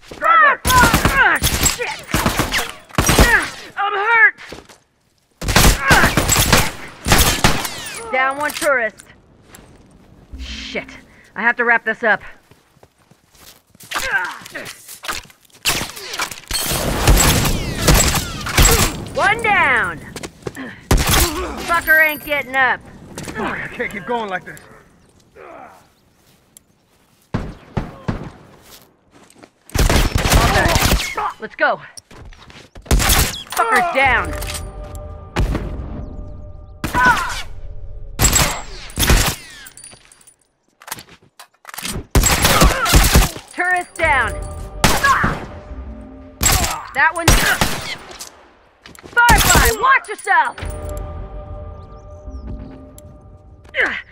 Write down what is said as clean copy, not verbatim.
Shit! I'm hurt! Shit! Down one tourist. Shit. I have to wrap this up. One down! Fucker ain't getting up. I can't keep going like this. All done. Let's go. Fucker's down. Tourist down. That one's... Firefly, watch yourself!